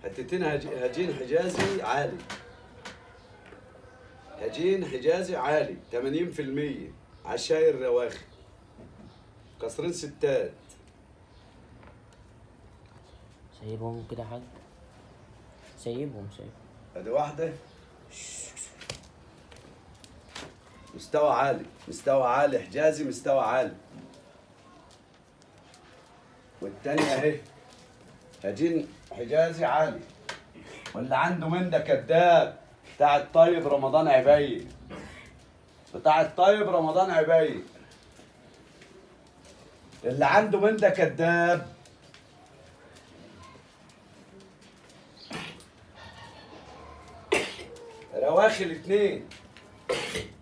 حتتين هجين حجازي عالي. هجين حجازي عالي 80%. عشاير رواخي. قصرين ستات. سايبهم كده حاج. سايبهم. ادي واحدة مستوى عالي، مستوى عالي حجازي، مستوى عالي. والتانية اهي هجين حجازي عالي. واللي عنده من ده كذاب. بتاع الطيب رمضان عبيد. بتاع الطيب رمضان عبيد. اللي عنده من ده كذاب. رواخي الاتنين.